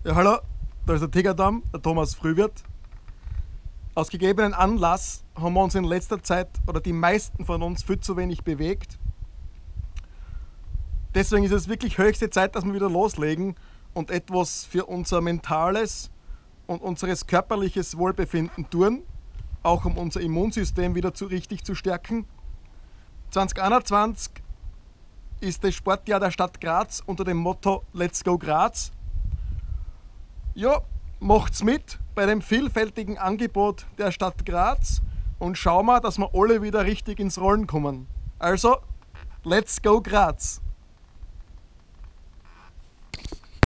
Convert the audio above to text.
Ja, hallo, da ist der Tigerdam, der Thomas Frühwirt. Aus gegebenen Anlass haben wir uns in letzter Zeit, oder die meisten von uns, viel zu wenig bewegt. Deswegen ist es wirklich höchste Zeit, dass wir wieder loslegen und etwas für unser mentales und unseres körperliches Wohlbefinden tun, auch um unser Immunsystem wieder richtig zu stärken. 2021 ist das Sportjahr der Stadt Graz unter dem Motto Let's Go Graz. Ja, macht's mit bei dem vielfältigen Angebot der Stadt Graz und schauen wir, dass wir alle wieder richtig ins Rollen kommen. Also, Let's Go Graz!